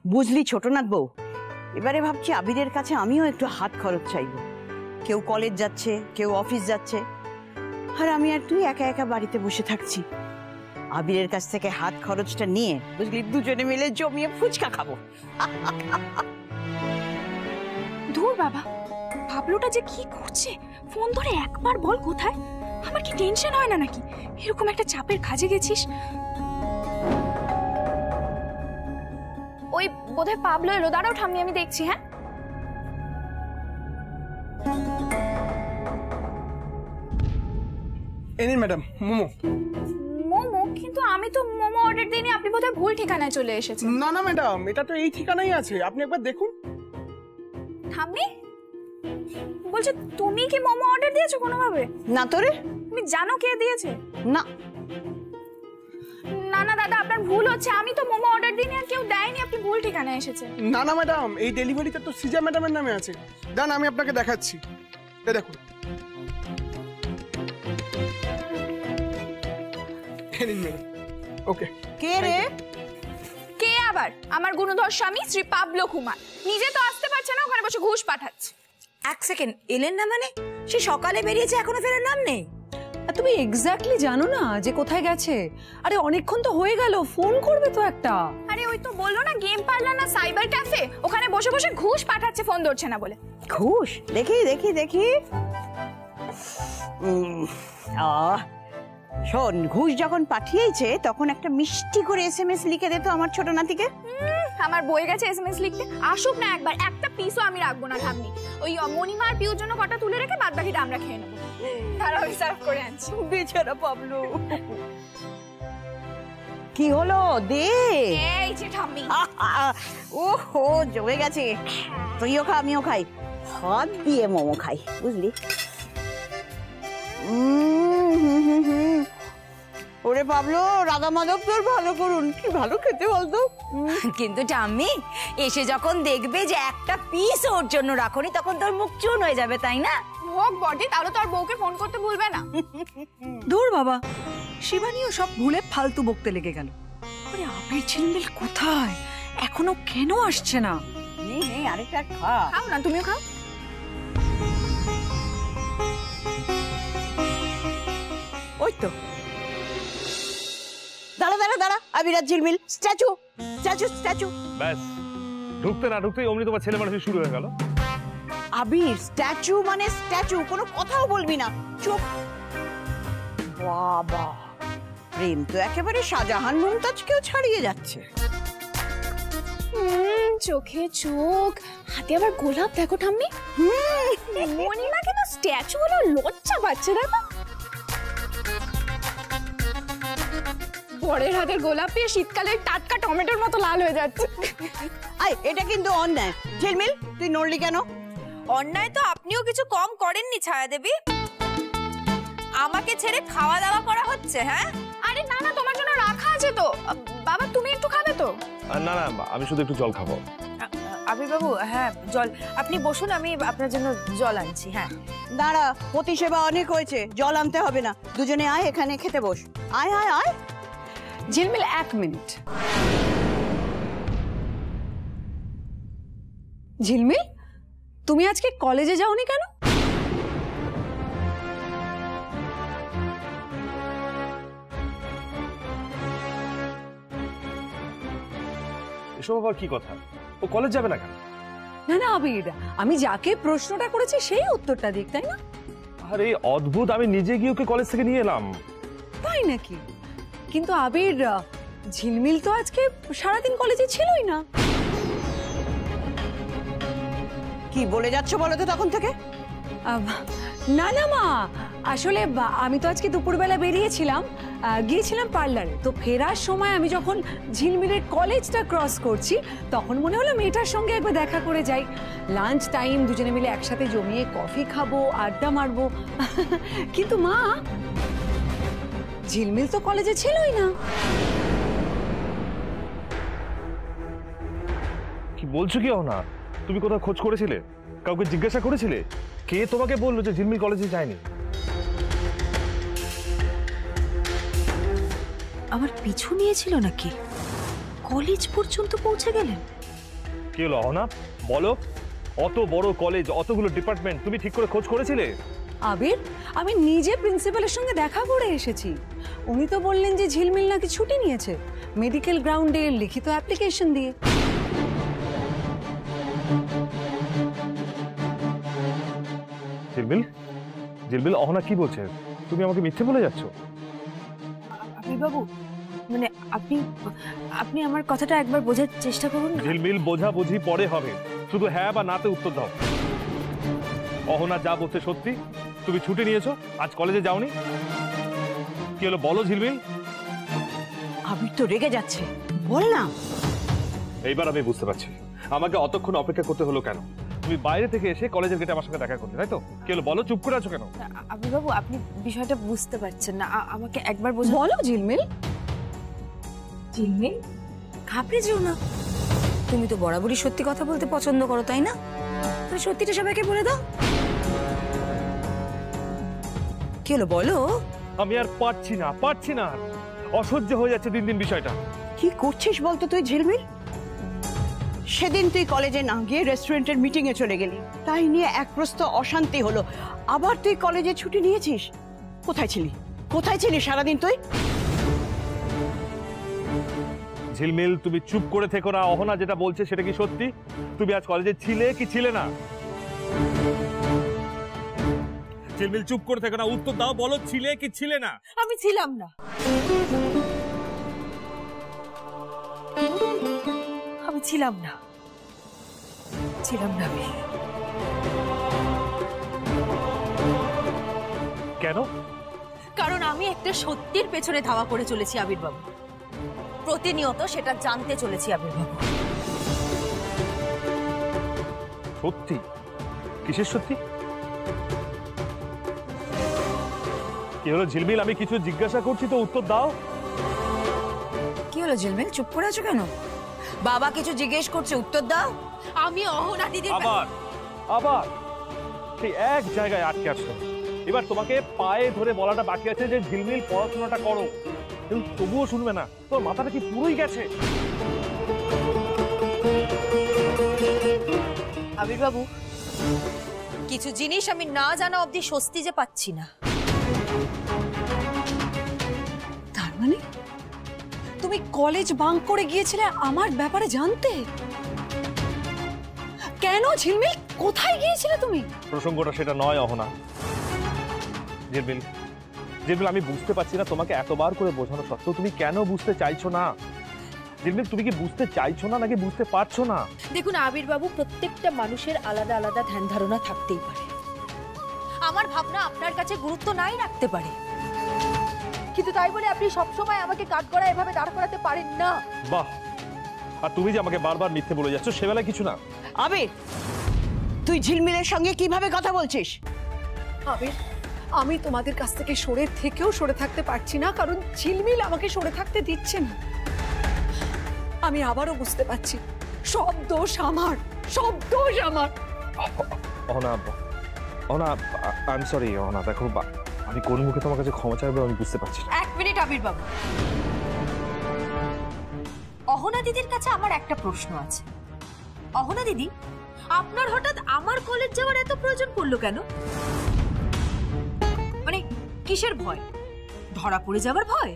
বুঝলি ছোটনাথ বউ, এবারে ভাবছি আবিরের কাছে আমিও একটু হাত খরচ চাইবো। কেউ কলেজ যাচ্ছে, কেউ অফিস যাচ্ছে, আর আমি আর তুই একা একা বাড়িতে বসে থাকছি। আবিরের কাছ থেকে হাত খরচটা নিয়ে বুঝলি দুজনে মিলে জমিয়ে ফুচকা খাবো। ধুর বাবা, ভাবলোটা যে কি করছে, ফোন ধরে একবার বল কোথায়। আমার কি টেনশন হয় না নাকি এরকম একটা চাপের কাজে গেছিস? ওই বোধহয় পাবলো এলো, দাঁড়াও ঠাম্মি আমি দেখছি। হ্যাঁ এনিন ম্যাডাম মোমো। মোমো? কিন্তু আমি তো মোমো অর্ডার দিইনি, আপনি বোধহয় ভুল ঠিকানায় চলে এসেছেন। না না ম্যাডাম, এটা তো এই ঠিকানাই আছে, আপনি একবার দেখুন। ঠাম্মি বলছে তুমি কি মোমো অর্ডার দিয়েছো কোনোভাবে? না তোরে? তুমি জানো কে দিয়েছে? না না না দাদা, আপনার ভুল হচ্ছে, আমি তো মোমো অর্ডার দিইনি আর কেউ দেয়নি, আপনি ভুল ঠিকানায় এসেছেন। না না ম্যাডাম, এই ডেলিভারিটা তো সিজা ম্যাডামের নামে আছে। দাঁড়ান আমি আপনাকে দেখাচ্ছি, এই দেখুন। এনিন ম্যাডাম। ওকে। কে রে? কে আবার? আমার গুণধর স্বামী শ্রী পাবলো কুমার। নিজে তো আসতে পারছে না, ওখানে বসে ঘুষ পাঠাচ্ছে। এক সেকেন্ড, এলেন না মানে? সে সকালে বেরিয়েছে, এখনো ফেরার নাম নেই। তুমি এক্স্যাক্টলি জানো না যে কোথায় গেছে? আরে অনেকক্ষণ তো হয়ে গেল, ফোন করবে তো একটা। আরে ওই তো বললো না গেম পার্লার না সাইবার ক্যাফে, ওখানে বসে বসে ঘুষ পাঠাচ্ছে, ফোন ধরছে না বলে। ঘুষ? দেখি দেখি দেখি। শোন, ঘুষ যখন পাঠিয়েছে তখন একটা মিষ্টি করে SMS লিখে দে তো আমার ছোট নাতিকে। আমার বই গেছে SMS লিখতে। আসুক না একবার, একটা পিসও আমি রাখবো না ঠাম্মি। ওই মনিমার পিউর জন্য কটা তুলে রেখে বাদ বাকিটা আমরা খেয়ে নেবো। তারা ওই সার্ভ করে আনছি। বেচারা পাবলো। কি হলো? দে। এই যে ঠাম্মি। ওহো, জমে গেছে। তুইও খা, আমিও খাই। হাত দিয়ে মোমো খাই, বুঝলি? ওরে পাবলো, রাধা মাধব তোর ভালো করুন, কি ভালো খেতে বলতো। কিন্তু ঠাম্মি এসে যখন দেখবে যে একটা পিস ওর জন্য রাখনি, তখন তোর মুখ চুন হয়ে যাবে, তাই না? হোক বটে, তাহলে তো আর বউকে ফোন করতে ভুলবে না। দূর বাবা, শিবানীও সব ভুলে ফালতু বকতে লেগে গেল। আরে আবির ঝিলমিল কোথায়? এখনো কেন আসছে না? নেই নেই, আরেকটা খা। খাও না, তুমিও খাও। ওই তো। দাঁড়া দাঁড়া দাঁড়া, আবির আর ঝিলমিল স্ট্যাচু স্ট্যাচু স্ট্যাচু। ব্যাস, ঢুকতে না ঢুকতেই অমনি তোমার ছেলে মানুষ শুরু হয়ে গেল। আবির স্ট্যাচু মানে স্ট্যাচু, কোনো কথাও বলবি না, চুপ। বাবা, প্রেম তো একেবারে শাহজাহান মুমতাজকেও ছাড়িয়ে যাচ্ছে। চোখে চোখ, হাতে আবার গোলাপ। দেখো ঠাম্মি, মনিমা কেন স্ট্যাচু হলো, লজ্জা পাচ্ছে। দেখো বরের হাতের গোলাপ পেয়ে শীতকালে টাটকা টমেটোর মতো লাল হয়ে যাচ্ছে। আয়, এটা কিন্তু অন্যায়। ঝিলমিল, তুই নড়লি কেন? অন্যায় তো আপনিও কিছু কম করেননি ছায়া দেবী। আমাকে ছেড়ে খাওয়া দাওয়া করা হচ্ছে। হ্যাঁ আরে না না, তোমার জন্য রাখা আছে তো। বাবা তুমি একটু খাবে তো? না না, আমি শুধু একটু জল খাবো। আবির বাবু, হ্যাঁ জল, আপনি বসুন, আমি আপনার জন্য জল আনছি। হ্যাঁ দাঁড়া, প্রতিসেবা অনেক হয়েছে, জল আনতে হবে না। দুজনে আয়, এখানে খেতে বস। আয় আয় আয়। ঝিলমিল, 1 মিনিট। ঝিলমিল, তুমি আজকে কলেজে যাওনি কেন? এসব আবার কি কথা? ও কলেজ যাবে না কেন? না না আবির, আমি যাকে প্রশ্নটা করেছি সেই উত্তরটা দিক, তাই না? আরে অদ্ভুত, আমি নিজে গিয়ে ওকে কলেজ থেকে নিয়ে এলাম। তাই নাকি? কিন্তু আবির, ঝিলমিল তো আজকে সারাদিন কলেজে ছিলই না। কি বলে যাচ্ছ বলো তো তখন থেকে? না না মা, আসলে আমি তো আজকে দুপুরবেলা বেরিয়েছিলাম, গিয়েছিলাম পার্লারে। তো ফেরার সময় আমি যখন ঝিলমিলের কলেজটা ক্রস করছি, তখন মনে হলো মেয়েটার সঙ্গে একবার দেখা করে যাই। লাঞ্চ টাইম, দুজনে মিলে একসাথে জমিয়ে কফি খাবো, আড্ডা মারবো। কিন্তু মা, ঝিলমিল তো কলেজে ছিলই না। কি বলছো কি না? তুমি কোথাও খোঁজ করেছিলে? কাউকে জিজ্ঞাসা করেছিলে? কে তোমাকে বললো যে ঝিলমিল কলেজে যায়নি? আমার পিছু নিয়েছিল নাকি? কলেজ পর্যন্ত পৌঁছে গেলেন? কি হলো অহনা, বলো। অত বড় কলেজ, অতগুলো ডিপার্টমেন্ট, তুমি ঠিক করে খোঁজ করেছিলে? আবির, আমি নিজে প্রিন্সিপালের সঙ্গে দেখা করে এসেছি। উনি তো বললেন যে ঝিলমিল নাকি ছুটি নিয়েছে মেডিকেল গ্রাউন্ডে লিখিত অ্যাপ্লিকেশন দিয়ে। ঝিলমিল, ঝিলমিল, অহনা কি বলছে? তুমি আমাকে মিথ্যে বলে যাচ্ছ? আবির বাবু, মানে আপনি আপনি আমার কথাটা একবার বোঝার চেষ্টা করুন। ঝিলমিল, বোঝাবুঝি পরে হবে, শুধু হ্যাঁ বা নাতে উত্তর দাও। অহনা যা বলছে সত্যি? তুমি ছুটি নিয়েছো, আজ কলেজে যাওনি? কি হলো বলো ঝিলমিল। আবির তো রেগে যাচ্ছে, বল না। এইবার আমি বুঝতে পারছি আমাকে অতক্ষণ অপেক্ষা করতে হলো কেন। তুমি বাইরে থেকে এসে কলেজের গেটে আমার সঙ্গে দেখা করলে, তাই তো? কি হলো বলো, চুপ করে আছো কেন? আবির বাবু, আপনি বিষয়টা বুঝতে পারছেন না, আমাকে একবার বোঝান। বলো ঝিলমিল। ঝিলমিল, ঘাবড়ে যেও না। তুমি তো বরাবরই সত্যি কথা বলতে পছন্দ করো, তাই না? তাহলে সত্যিটা সবাইকে বলে দাও। কি হলো বলো। আমি আর পারছি না, পারছি না, অসহ্য হয়ে যাচ্ছে দিন দিন বিষয়টা। কি করছিস বলতো তুই ঝিলমিল? সেদিন তুই কলেজে না গিয়ে রেস্টুরেন্টের মিটিং এ চলে গেলি, তাই নিয়ে এক প্রস্ত অশান্তি হলো। আবার তুই কলেজে ছুটি নিয়েছিস। কোথায় ছিলি, কোথায় ছিলি সারাদিন তুই? ঝিলমিল, তুমি চুপ করে থেকো না। অহনা যেটা বলছে সেটা কি সত্যি? তুমি আজ কলেজে ছিলে কি ছিলে না? ঝিলমিল, চুপ করে থেকো না, উত্তর দাও, বলো ছিলে কি ছিলে না? আমি ছিলাম না, আমি ছিলাম না, ছিলাম না আমি। কেন? কারণ আমি একটা সত্যির পেছনে ধাওয়া করে চলেছি আবির বাবু। প্রতিনিয়ত সেটা জানতে চলেছি আবির বাবু। সত্যি? কিসের সত্যি? কি হলো ঝিলমিল, আমি কিছু জিজ্ঞাসা করছি তো উত্তর দাও। কি হলো ঝিলমিল, চুপ করে আছো কেন? বাবা কিছু জিজ্ঞেস করছে, উত্তর দাও। আমি অহনা দিদির আবার আবার সেই এক জায়গায় আটকে আছো। এবার তোমাকে পায়ে ধরে বলাটা বাকি আছে যে ঝিলমিল পড়াশোনাটা করো, কিন্তু তবুও শুনবে না। তোর মাথাটা কি পুরোই গেছে? আবির বাবু, কিছু জিনিস আমি না জানা অবধি স্বস্তি যে পাচ্ছি না। তার মানে তুমি কলেজ বাঙ্ক করে গিয়েছিলে আমার ব্যাপারে জানতে? কেন ঝিলমিল, কোথায় গিয়েছিলে তুমি? প্রসঙ্গটা সেটা নয় অহনা। ঝিলমিল, ঝিলমিল, আমি বুঝতে পারছি না তোমাকে এতবার করে বোঝানো সত্ত্বেও তুমি কেন বুঝতে চাইছো না। ঝিলমিল, তুমি কি বুঝতে চাইছো না নাকি বুঝতে পারছো না? দেখুন আবির বাবু, প্রত্যেকটা মানুষের আলাদা আলাদা ধ্যান ধারণা থাকতেই পারে। আমার ভাবনা আপনার কাছে গুরুত্ব নাই রাখতে পারে, কিন্তু তাই বলে আপনি সবসময় আমাকে কাঠগড়ায় এভাবে দাঁড় করাতে পারেন না। বাহ, আর তুমি যে আমাকে বারবার মিথ্যে বলে যাচ্ছ সেবেলায় কিছু না। আবির, তুই ঝিলমিলের সঙ্গে কিভাবে কথা বলছিস? আবির, আমি তোমাদের কাছ থেকে সরে থাকতে পারছি না, কারণ ঝিলমিল আমাকে সরে থাকতে দিচ্ছে না। আমি আবারও বুঝতে পারছি সব দোষ আমার, সব দোষ আমার। Ahana, Ahana, I am sorry Ahana. দেখো, আমি কোন মুখে তোমার কাছে ক্ষমা চাইবো আমি বুঝতে পারছি না। এক মিনিট আবির বাবু, অহনা দিদির কাছে আমার একটা প্রশ্ন আছে। অহনা দিদি, আপনার হঠাৎ আমার কলেজ যাওয়ার এত প্রয়োজন পড়লো কেন? মানে কিসের ভয়? ধরা পড়ে যাবার ভয়?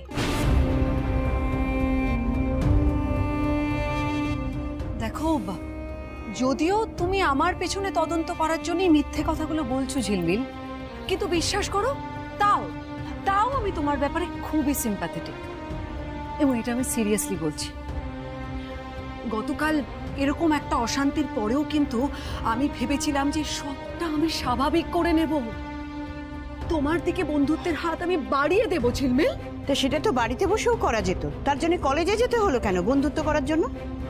দেখো, যদিও তুমি আমার পেছনে তদন্ত করার জন্যই মিথ্যে কথাগুলো বলছো ঝিলমিল, কিন্তু বিশ্বাস করো, তাও আমি তোমার ব্যাপারে খুবই সিম্প্যাথেটিক, এবং এটা আমি সিরিয়াসলি বলছি। গতকাল এরকম একটা অশান্তির পরেও কিন্তু আমি ভেবেছিলাম যে সবটা আমি স্বাভাবিক করে নেব, তোমার দিকে বন্ধুত্বের হাত আমি বাড়িয়ে দেবো ঝিলমিল। তো সেটা তো বাড়িতে বসেও করা যেত, তার জন্য কলেজে যেতে হলো কেন বন্ধুত্ব করার জন্য?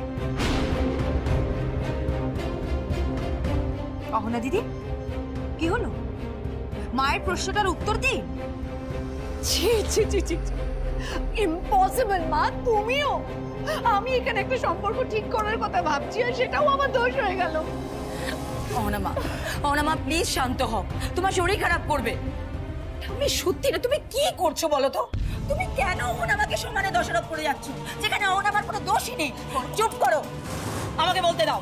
অহনা দিদি, কি হলো? মায়ের প্রশ্নটার উত্তর দিন। ছি ছি ছি ছি, ইম্পসিবল মা, তুমিও? আমি এখানে একটা সম্পর্ক ঠিক করার কথা ভাবছি আর সেটাও আমার দোষ হয়ে গেল। অহনা মা প্লিজ শান্ত হও, তোমার শরীর খারাপ করবে। তুমি সত্যি না, তুমি কি করছো বলো তো? তুমি কেন অহনা আমাকে সমানে দোষারোপ করে যাচ্ছ, যেখানে অহনা আমার কোনো দোষই নেই? চুপ করো। আমাকে বলতে দাও।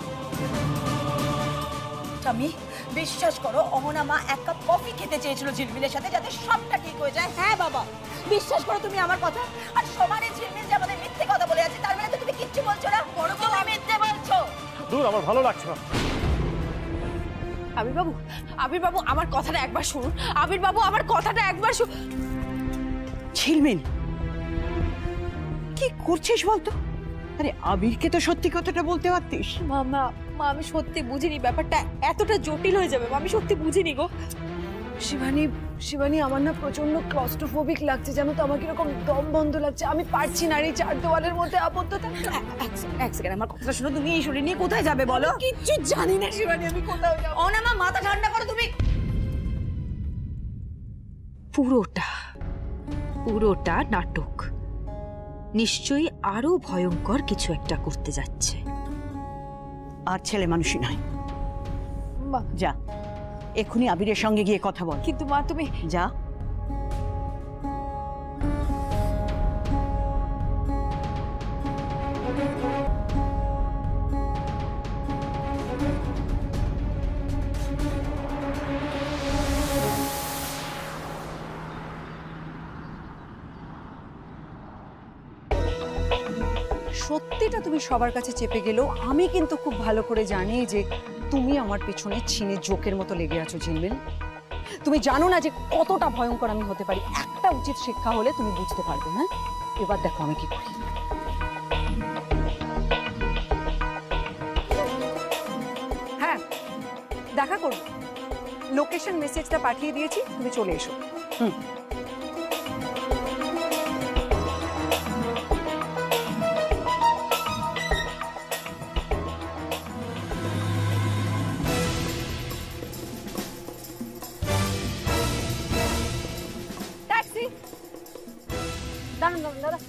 আমি বিশ্বাস করো, অহনা মা এক কাপ কফি খেতে চেয়েছিল ঝিলমিলের সাথে, যাতে সবটা ঠিক হয়ে যায়। হ্যাঁ বাবা, বিশ্বাস করো তুমি আমার কথা। আর সমানে ঝিলমিল যে আমাদের মিথ্যে কথা বলে আছে, তার মানে তো তুমি কিচ্ছু বলছো না, বড় তুমি মিথ্যে বলছো। দূর, আমার ভালো লাগছে না। আবির বাবু আমার কথাটা একবার শুনুন। আবির বাবু আমার কথাটা একবার ঝিলমিল, কি করছিস বলতো? আরে আবিরকে তো সত্যি কথাটা বলতে পারতিস। মা আমি সত্যি বুঝিনি, ব্যাপারটা এতটা জটিল হয়ে যাবে। আমি সত্যি বুঝিনি গো। শিবানী, আমার না প্রচন্ড ক্লস্ট্রোফোবিক লাগছে, জানো তো, আমার কিরকম দম বন্ধ লাগছে। আমি পারছি না এই চার দেওয়ালের মধ্যে আবদ্ধ থাকতে। এক সেকেন্ড, আমার কথাটা শুনো। তুমি এই শরীর নিয়ে কোথায় যাবে বলো? কিচ্ছু জানি না শিবানী, আমি কোথাও যাবো। অহনা মা, মাথা ঠান্ডা করো তুমি। পুরোটা নাটক। নিশ্চয়ই আরো ভয়ঙ্কর কিছু একটা করতে যাচ্ছে। আর ছেলে মানুষই নয়। মা, যা এক্ষুনি আবিরের সঙ্গে গিয়ে কথা বল। কিন্তু মা তুমি যা। সত্যিটা তুমি সবার কাছে চেপে গেলেও আমি কিন্তু খুব ভালো করে জানি যে তুমি আমার পিছনে ছিনে জোকের মতো লেগে আছো ঝিলমিল। তুমি জানো না যে কতটা ভয়ঙ্কর আমি হতে পারি। একটা উচিত শিক্ষা হলে তুমি বুঝতে পারবে। হ্যাঁ, এবার দেখো আমি কি করি। হ্যাঁ, দেখা করবো। লোকেশন মেসেজটা পাঠিয়ে দিয়েছি, তুমি চলে এসো। ট্যাক্সি দাঁড়ান দাঁড়ান।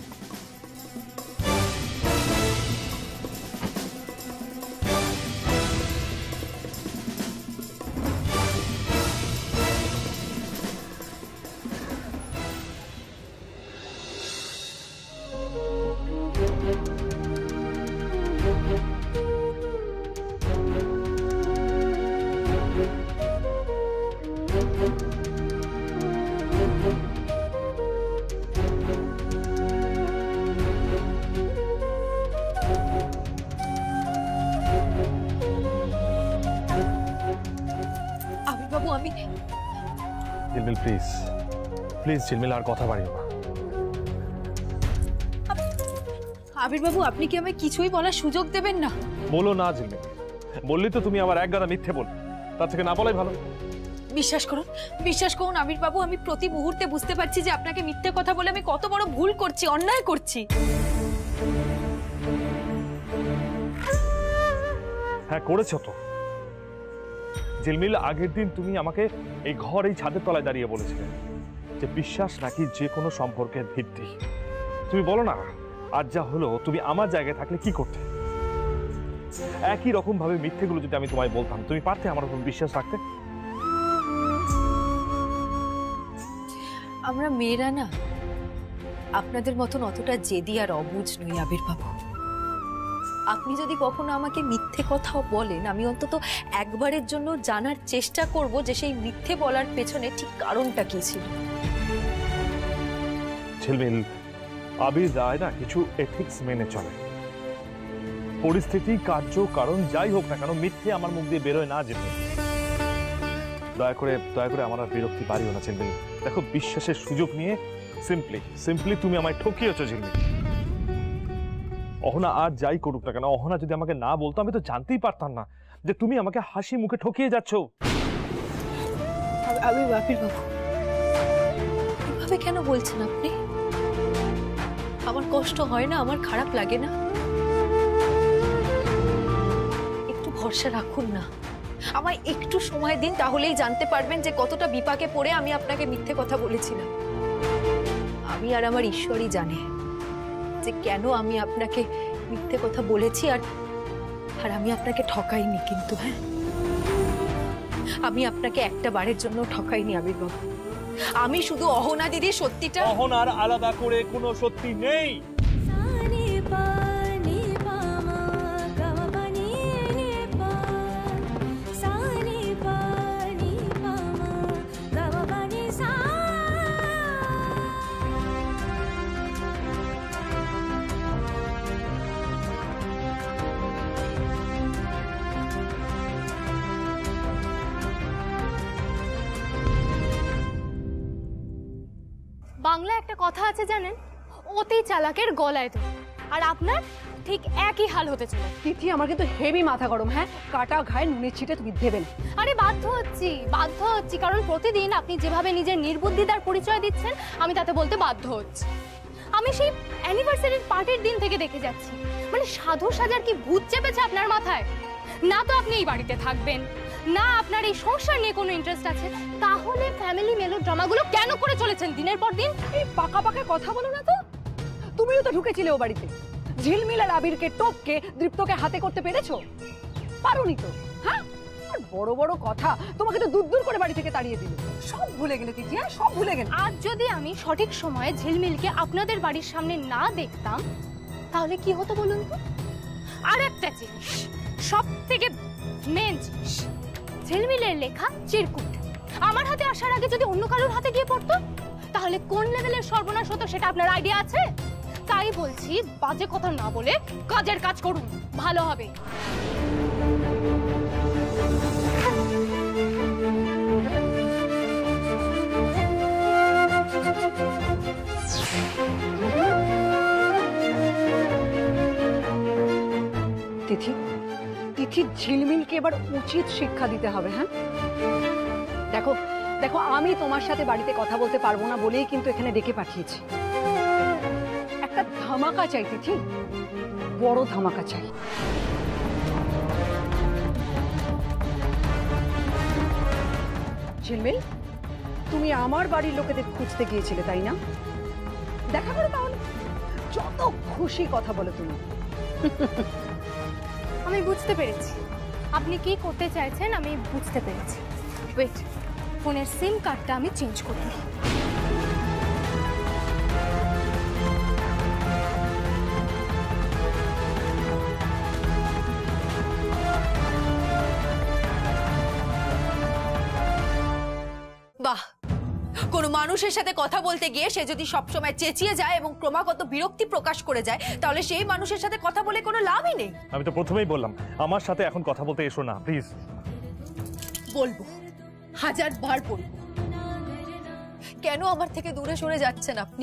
আবির বাবু, আমি ঝিলমিল প্লিজ, প্লিজ ঝিলমিল, আর কথা বাড়িও না। আবির বাবু, আপনি কি আমায় কিছুই বলার সুযোগ দেবেন না? বলো না ঝিলমিল, বললি তো তুমি আবার এক গাদা মিথ্যে বল, তার থেকে না বলাই ভালো। বিশ্বাস করুন আবির বাবু, আমি প্রতি মুহূর্তে বুঝতে পারছি যে আপনাকে মিথ্যে কথা বলে আমি কত বড় ভুল করছি, অন্যায় করছি। হ্যাঁ, করেছো তো ঝিলমিল। আগের দিন তুমি আমাকে এই ঘর, এই ছাদের তলায় দাঁড়িয়ে বলেছিলে যে বিশ্বাস নাকি যে কোনো সম্পর্কের ভিত্তি। তুমি বলো না, আজ যা হলো তুমি আমার জায়গায় থাকলে কি করতে? একই রকম ভাবে মিথ্যেগুলো যদি আমি তোমায় বলতাম, তুমি পারতে আমার উপর বিশ্বাস রাখতে? আমরা মেয়েরা না আপনাদের মতন অতটা জেদি আর অবুঝ নই আবির বাবু। আপনি যদি কখনো আমাকে মিথ্যে কথাও বলেন, আমি অন্তত একবারের জন্য জানার চেষ্টা করব যে সেই মিথ্যে বলার পেছনে ঠিক কারণটা কি ছিল। ঝিলমিল, আবির রায় না কিছু এথিক্স মেনে চলে। পরিস্থিতি, কার্য, কারণ যাই হোক না কেন, মিথ্যে আমার মুখ দিয়ে বেরোয় না। ঝিলমিল, দয়া করে আমার আর বিরক্তি বাড়িও না। ঝিলমিল দেখো, বিশ্বাসের সুযোগ নিয়ে সিম্পলি তুমি আমায় ঠকিয়েছো। ঝিলমিল, অহনা আর যাই করুক না কেন, অহনা যদি আমাকে না বলতো, আমি তো জানতেই পারতাম না যে তুমি আমাকে হাসি মুখে ঠকিয়ে যাচ্ছ। আবির বাবু, এভাবে কেন বলছেন আপনি? আমার কষ্ট হয় না? আমার খারাপ লাগে না? একটু ভরসা রাখুন না, আমায় একটু সময় দিন, তাহলেই জানতে পারবেন যে কতটা বিপাকে পড়ে আমি আপনাকে মিথ্যে কথা বলেছিলাম। আমি আর আমার ঈশ্বরই জানে যে কেন আমি আপনাকে মিথ্যে কথা বলেছি। আর আমি আপনাকে ঠকাইনি, কিন্তু হ্যাঁ, আমি আপনাকে একটা বারের জন্য ঠকাইনি আবির বাবু। আমি শুধু অহনা দিদির সত্যিটা। অহনার আলাদা করে কোনো সত্যি নেই। বাংলায় একটা কথা আছে জানেন, অতি চালাকের গলায় তো। আর আপনার ঠিক একই হাল হতে চলে। তিথি আমার কিন্তু হেভি মাথা গরম, হ্যাঁ কাটা ঘায়ে নুনের ছিটে তুমি দেবে না। আরে বাধ্য হচ্ছি কারণ প্রতিদিন আপনি যেভাবে নিজের নির্বুদ্ধিতার পরিচয় দিচ্ছেন আমি তাতে বলতে বাধ্য হচ্ছি। আমি সেই অ্যানিভার্সারির পার্টির দিন থেকে দেখে যাচ্ছি, মানে সাধু সাজার কি ভূত চেপেছে আপনার মাথায়। না তো আপনি এই বাড়িতে থাকবেন, না আপনার এই সংসার নিয়ে কোনো ইন্টারেস্ট আছে, তাহলে ফ্যামিলি মেলোড্রামাগুলো কেন করে চলেছেন দিনের পর দিন? এই পাকা পাকা কথা বলো না তো। তুমিও তো ঢুকেছিলে ও বাড়িতে, ঝিলমিল আর আবিরকে টপকে দীপ্তকে হাতে করতে পেরেছো? পারোনি তো, হ্যাঁ? আর বড় বড় কথা, তোমাকে তো দূর দূর করে বাড়ি থেকে তাড়িয়ে দিল। সব ভুলে গেলে তিথি, হ্যাঁ সব ভুলে গেলে। আজ যদি আমি সঠিক সময়ে ঝিলমিলকে আপনাদের বাড়ির সামনে না দেখতাম তাহলে কি হতো বলুন তো? আর একটা জিনিস, সব থেকে মেন জিনিস, ঝিলমিলের লেখা চিরকুট আমার হাতে আসার আগে যদি অন্য কারোর হাতে গিয়ে পড়তো তাহলে কোন লেভেলের সর্বনাশ হতো সেটা আপনার আইডিয়া আছে? তাই বলছি, বাজে কথা না বলে কাজের কাজ করুন, ভালো হবে। তিথি, তিথি ঝিলমিলকে এবার উচিত শিক্ষা দিতে হবে, হ্যাঁ? দেখো দেখো, আমি তোমার সাথে বাড়িতে কথা বলতে পারবো না বলেই কিন্তু এখানে ডেকে পাঠিয়েছি। একটা ধামাকা চাই তিথি, বড় ধামাকা চাই। ঝিলমিল, তুমি আমার বাড়ির লোকেদের খুঁজতে গিয়েছিলে তাই না? দেখা করো তাহলে, যত খুশি কথা বলো তুমি। আমি বুঝতে পেরেছি আপনি কি করতে চাইছেন, আমি বুঝতে পেরেছি। ওয়েট, ফোনের সিম কার্ডটা আমি চেঞ্জ করে দিই। বাহ, কোনো মানুষের সাথে কথা বলতে গিয়ে সে যদি সবসময় চেঁচিয়ে যায় এবং ক্রমাগত বিরক্তি প্রকাশ করে যায় তাহলে সেই মানুষের সাথে কথা বলে কোনো লাভই নেই। আমি তো প্রথমেই বললাম আমার সাথে এখন কথা বলতে এসো না প্লিজ। বলবো, 1000 বার বলবো। কেন আমার থেকে দূরে সরে যাচ্ছেন আপনি?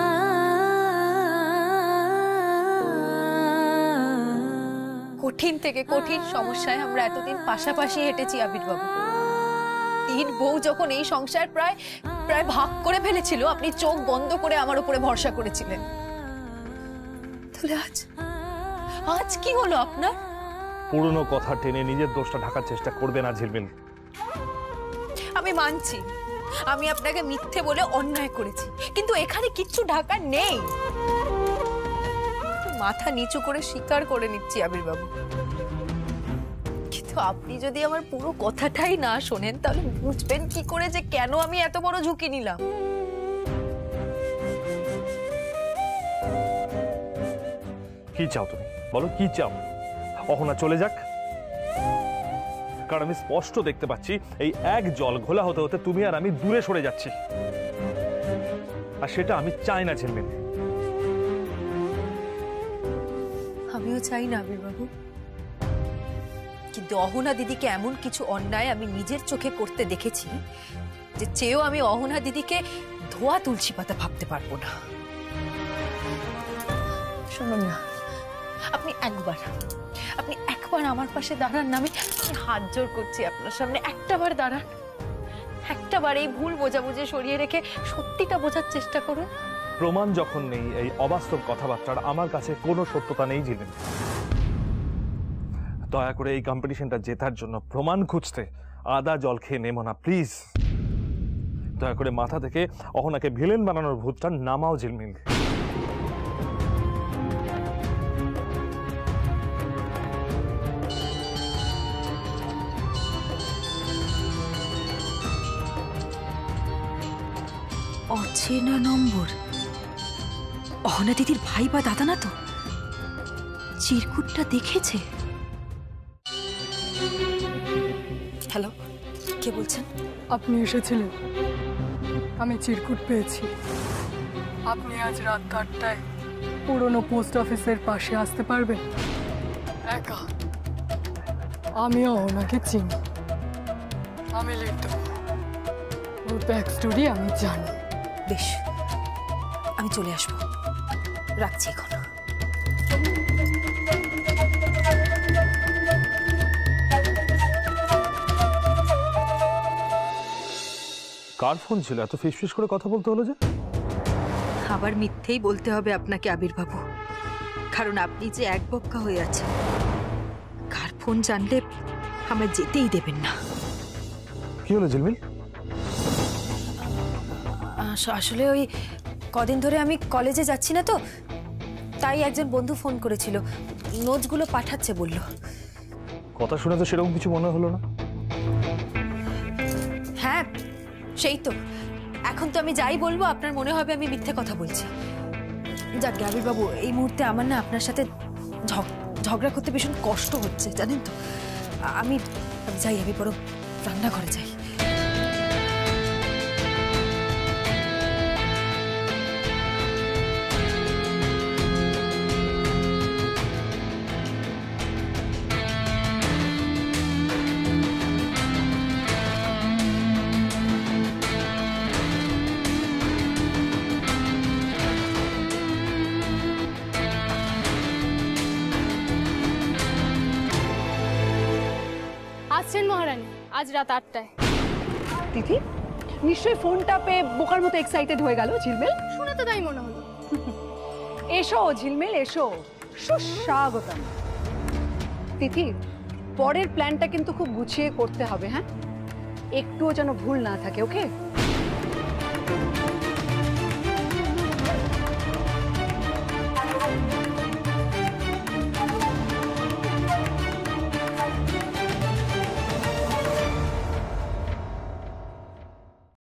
কঠিন থেকে কঠিন সমস্যায় আমরা এতদিন পাশাপাশি হেঁটেছি আবির বাবু। 3 বউ যখন এই সংসার প্রায় ভাগ করে ফেলেছিল, আপনি চোখ বন্ধ করে আমার উপরে ভরসা করেছিলেন। তাহলে আজ কি হলো আপনার? পুরনো কথা টেনে নিজের দোষটা ঢাকার চেষ্টা করবে না ঝিলমিল। আমি মানছি আমি আপনাকে মিথ্যে বলে অন্যায় করেছি, কিন্তু এখানে কিচ্ছু ঢাকার নেই। মাথা নিচু করে স্বীকার করে নিচ্ছি আবির বাবু, কিন্তু আপনি যদি আমার পুরো কথাটাই না শোনেন তাহলে বুঝবেন কি করে যে কেন আমি এত বড় ঝুঁকি নিলাম। কি চাও তুমি বলো, কি চাও? অহনা চলে যাক? কারণ আমি স্পষ্ট দেখতে পাচ্ছি এই এক জল ঘোলা হতে হতে তুমি আর আমি দূরে সরে যাচ্ছি, আর সেটা আমি চাই না ঝিলমিল। আমিও চাই না আবির বাবু, কিন্তু অহনা দিদিকে এমন কিছু অন্যায় আমি নিজের চোখে করতে দেখেছি যে চেয়েও আমি অহনা দিদিকে ধোয়া তুলসী পাতা ভাবতে পারবো না। শুনুন না, আপনি একবার আমার পাশে দাঁড়ান না, আমি হাত জোর করছি আপনার সামনে, একটাবার দাঁড়ান, একটাবার এই ভুল বোঝাবুঝি সরিয়ে রেখে সত্যিটা বোঝার চেষ্টা করুন। প্রমাণ যখন নেই, এই অবাস্তব কথাবার্তার আমার কাছে কোনো সত্যতা নেই ঝিলমিল। দয়া করে এই কম্পিটিশনটা জেতার জন্য প্রমাণ খুঁজতে আদা জল খেয়ে নেমো না প্লিজ। দয়া করে মাথা থেকে অহনাকে ভিলেন বানানোর ভূতটা নামাও ঝিলমিল। অচেনা নম্বর, অহনা দিদির ভাই বা দাদা না তো? চিরকুটটা দেখেছে? হ্যালো, কে বলছেন? আপনি এসেছিলেন, আমি চিরকুট পেয়েছি। আপনি আজ রাত 8টায় পুরনো পোস্ট অফিসের পাশে আসতে পারবেন? একা। আমিও ওনাকে চিনি, আমি লিখতে ওর ব্যাক স্টোরি আমি জানি। বেশ, আমি চলে আসবো, রাখছি এখন। কার ফোন ছিল? এত ফিসফিস করে কথা বলতে হলো যে? আবার মিথ্যেই বলতে হবে আপনাকে আবির্বাবু, কারণ আপনি যে এক বক্কা হয়ে আছেন। কার ফোন জানলে আমায় যেতেই দেবেন না। কি হলো ঝিলমিল? আসলে ওই কদিন ধরে আমি কলেজে যাচ্ছি না তো, তাই একজন বন্ধু ফোন করেছিল, নোটসগুলো পাঠাচ্ছে বলল। কথা শুনে তো সেরকম কিছু মনে হলো না। হ্যাঁ সেই তো, এখন তো আমি যাই বলবো আপনার মনে হবে আমি মিথ্যে কথা বলছি। যাক আবির্বাবু, এই মুহূর্তে আমার না আপনার সাথে ঝগড়া করতে ভীষণ কষ্ট হচ্ছে জানেন তো। আমি যাই, আমি বরং রান্নাঘরে যাই। আসছেন মহারানী আজ রাত 8টায়। তিথি নিশ্চয়ই ফোনটা পেয়ে বোকার মতো এক্সাইটেড হয়ে গেল ঝিলমিল। শুনে তো তাই মনে হলো। এসো ঝিলমিল এসো, সুস্বাগতম। তিথি, পরের প্ল্যানটা কিন্তু খুব গুছিয়ে করতে হবে, হ্যাঁ? একটুও যেন ভুল না থাকে, ওকে?